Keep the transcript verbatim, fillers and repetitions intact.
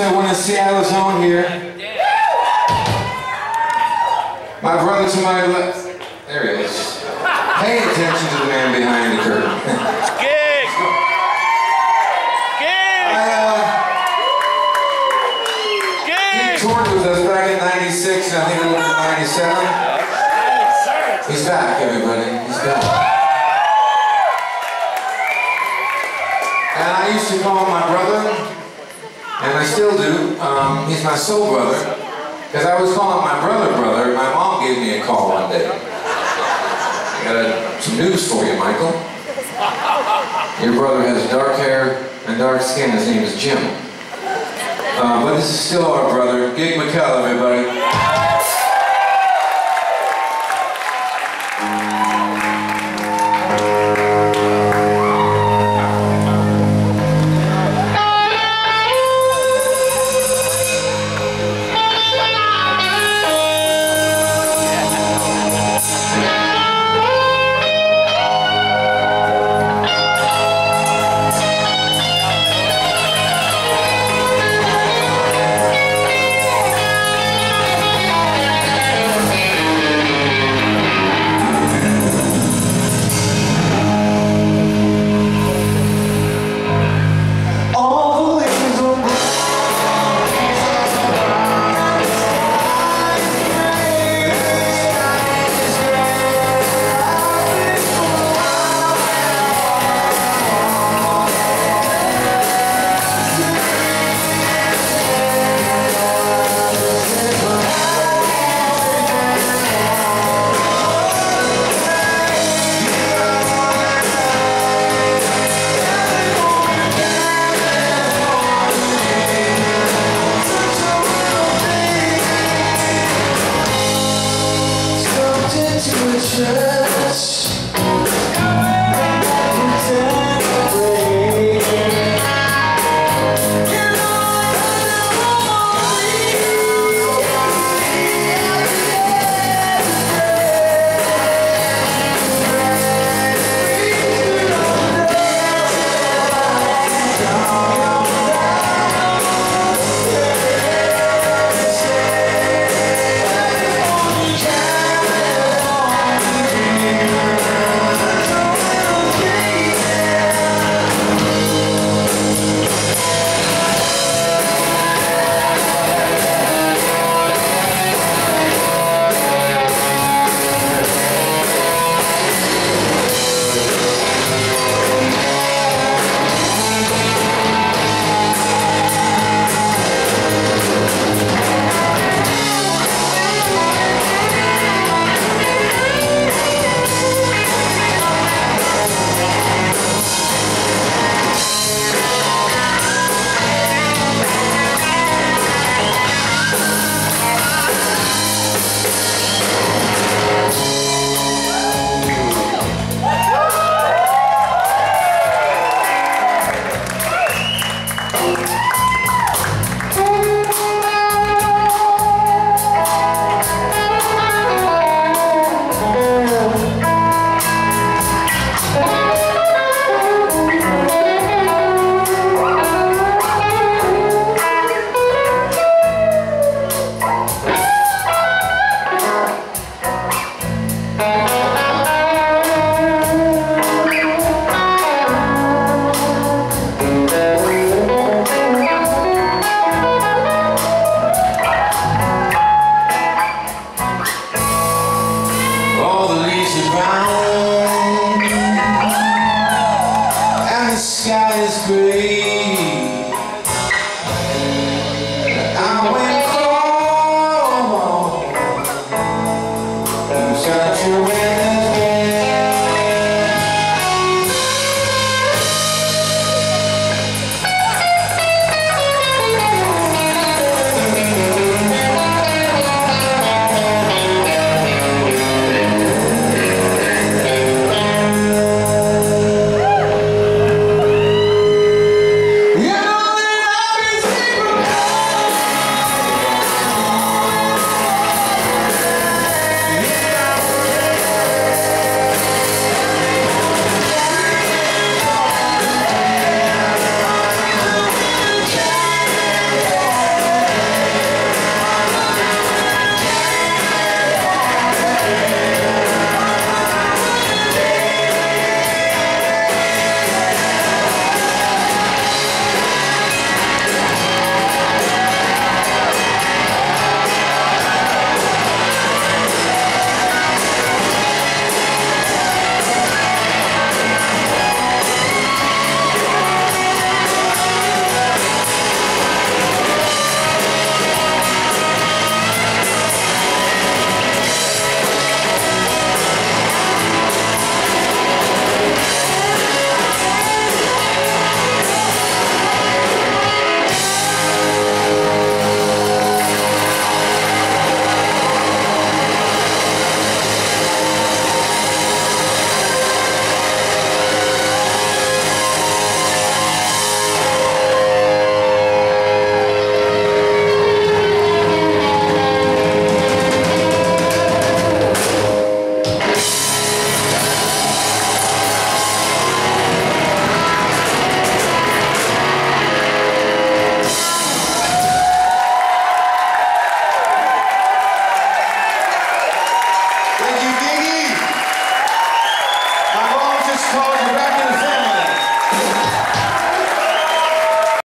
I want to see Alice on here. My brother to my left. There he is. Pay attention to the man behind the curtain. Gig! Gig! I, uh, Gig! he toured with us back in ninety-six and I think a little bit in ninety-seven. He's back, everybody. He's back. And I used to call him my brother. And I still do. Um, he's my soul brother. Because I was calling my brother brother. My mom gave me a call one day. I got a, some news for you, Michael. Your brother has dark hair and dark skin. His name is Jim. Uh, but this is still our brother. Gig McKell, everybody.